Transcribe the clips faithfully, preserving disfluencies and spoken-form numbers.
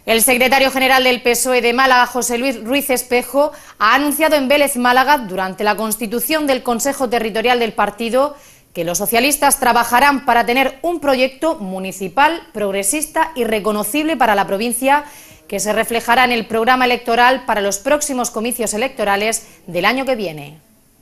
El secretario general del P S O E de Málaga, José Luis Ruiz Espejo, ha anunciado en Vélez, Málaga, durante la constitución del Consejo Territorial del partido, que los socialistas trabajarán para tener un proyecto municipal, progresista y reconocible para la provincia, que se reflejará en el programa electoral para los próximos comicios electorales del año que viene.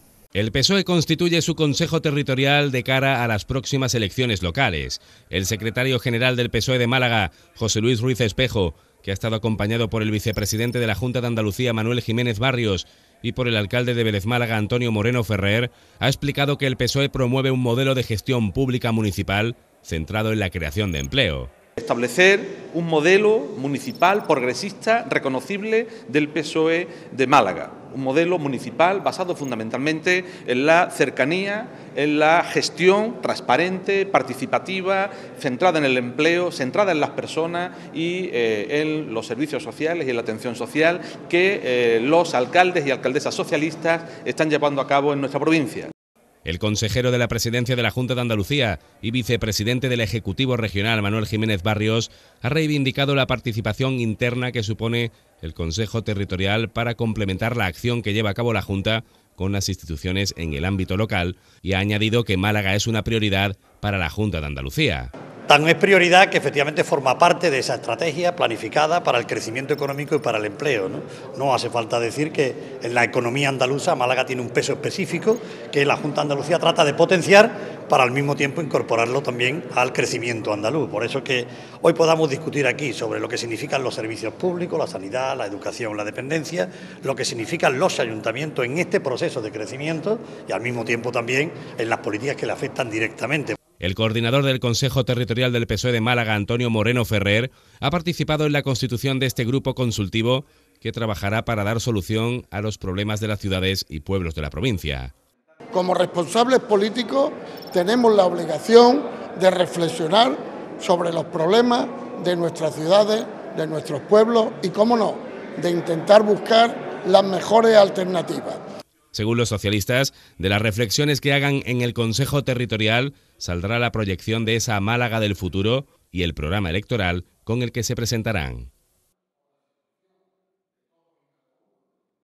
El P S O E constituye su Consejo Territorial de cara a las próximas elecciones locales. El secretario general del P S O E de Málaga, José Luis Ruiz Espejo, que ha estado acompañado por el vicepresidente de la Junta de Andalucía, Manuel Jiménez Barrios, y por el alcalde de Vélez, Málaga, Antonio Moreno Ferrer, ha explicado que el P S O E promueve un modelo de gestión pública municipal centrado en la creación de empleo. Establecer un modelo municipal progresista reconocible del P S O E de Málaga, un modelo municipal basado fundamentalmente en la cercanía, en la gestión transparente, participativa, centrada en el empleo, centrada en las personas y eh, en los servicios sociales y en la atención social que eh, los alcaldes y alcaldesas socialistas están llevando a cabo en nuestra provincia. El consejero de la presidencia de la Junta de Andalucía y vicepresidente del Ejecutivo Regional, Manuel Jiménez Barrios, ha reivindicado la participación interna que supone el Consejo Territorial para complementar la acción que lleva a cabo la Junta con las instituciones en el ámbito local y ha añadido que Málaga es una prioridad para la Junta de Andalucía. Tan es prioridad que efectivamente forma parte de esa estrategia planificada para el crecimiento económico y para el empleo, ¿no? No hace falta decir que en la economía andaluza Málaga tiene un peso específico que la Junta de Andalucía trata de potenciar para al mismo tiempo incorporarlo también al crecimiento andaluz. Por eso que hoy podamos discutir aquí sobre lo que significan los servicios públicos, la sanidad, la educación, la dependencia, lo que significan los ayuntamientos en este proceso de crecimiento y al mismo tiempo también en las políticas que le afectan directamente. El coordinador del Consejo Territorial del P S O E de Málaga, Antonio Moreno Ferrer, ha participado en la constitución de este grupo consultivo que trabajará para dar solución a los problemas de las ciudades y pueblos de la provincia. Como responsables políticos tenemos la obligación de reflexionar sobre los problemas de nuestras ciudades, de nuestros pueblos y, cómo no, de intentar buscar las mejores alternativas. Según los socialistas, de las reflexiones que hagan en el Consejo Territorial saldrá la proyección de esa Málaga del futuro y el programa electoral con el que se presentarán.